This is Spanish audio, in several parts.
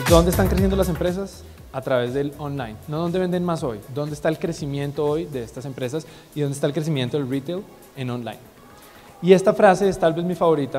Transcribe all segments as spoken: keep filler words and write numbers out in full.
¿Dónde están creciendo las empresas? A través del online. No dónde venden más hoy. ¿Dónde está el crecimiento hoy de estas empresas? Y dónde está el crecimiento del retail en online. Y esta frase es tal vez mi favorita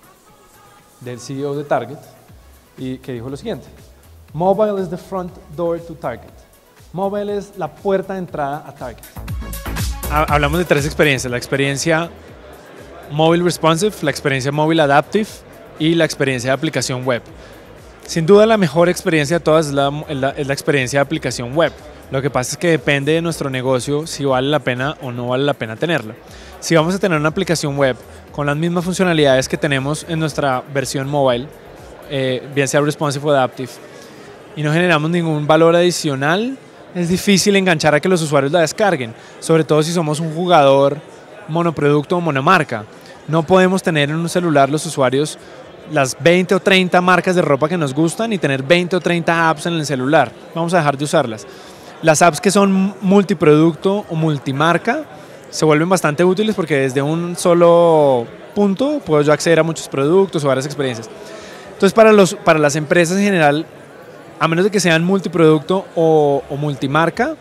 del C E O de Target, y que dijo lo siguiente: Mobile is the front door to Target. Mobile es la puerta de entrada a Target. Hablamos de tres experiencias: la experiencia mobile responsive, la experiencia mobile adaptive y la experiencia de aplicación web. Sin duda la mejor experiencia de todas es la, es la, es la experiencia de aplicación web. Lo que pasa es que depende de nuestro negocio si vale la pena o no vale la pena tenerla. Si vamos a tener una aplicación web con las mismas funcionalidades que tenemos en nuestra versión mobile, eh, bien sea responsive o adaptive, y no generamos ningún valor adicional, es difícil enganchar a que los usuarios la descarguen, sobre todo si somos un jugador monoproducto o monomarca. No podemos tener en un celular los usuarios las veinte o treinta marcas de ropa que nos gustan y tener veinte o treinta apps en el celular. Vamos a dejar de usarlas. Las apps que son multiproducto o multimarca se vuelven bastante útiles porque desde un solo punto puedo yo acceder a muchos productos o varias experiencias. Entonces para, los, para las empresas en general, a menos de que sean multiproducto o, o multimarca,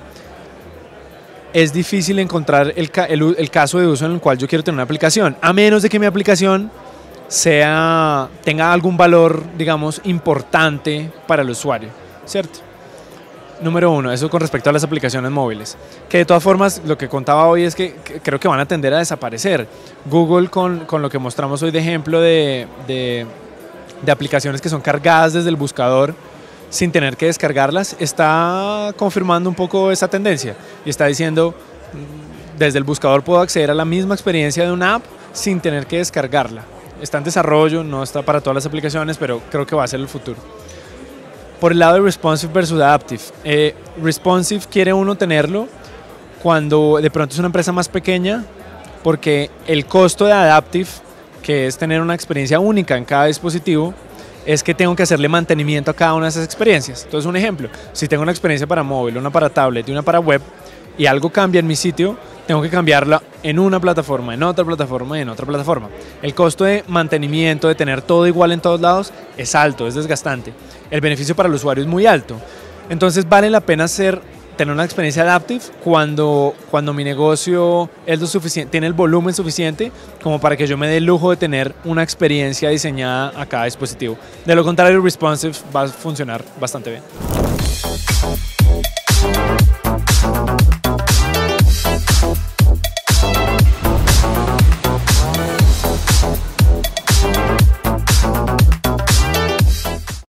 es difícil encontrar el, el, el caso de uso en el cual yo quiero tener una aplicación, a menos de que mi aplicación sea, tenga algún valor, digamos, importante para el usuario, ¿cierto? Número uno, eso con respecto a las aplicaciones móviles, que de todas formas lo que contaba hoy es que, que creo que van a tender a desaparecer. Google con, con lo que mostramos hoy de ejemplo de, de, de aplicaciones que son cargadas desde el buscador sin tener que descargarlas, está confirmando un poco esa tendencia y está diciendo, desde el buscador puedo acceder a la misma experiencia de una app sin tener que descargarla. Está en desarrollo, no está para todas las aplicaciones, pero creo que va a ser el futuro. Por el lado de responsive versus adaptive, eh, responsive quiere uno tenerlo cuando de pronto es una empresa más pequeña, porque el costo de adaptive, que es tener una experiencia única en cada dispositivo, es que tengo que hacerle mantenimiento a cada una de esas experiencias. Entonces, un ejemplo, si tengo una experiencia para móvil, una para tablet y una para web, y algo cambia en mi sitio, tengo que cambiarla en una plataforma, en otra plataforma y en otra plataforma. El costo de mantenimiento, de tener todo igual en todos lados, es alto, es desgastante. El beneficio para el usuario es muy alto. Entonces vale la pena hacer, tener una experiencia adaptive cuando, cuando mi negocio es lo suficiente, tiene el volumen suficiente como para que yo me dé el lujo de tener una experiencia diseñada a cada dispositivo. De lo contrario, responsive va a funcionar bastante bien.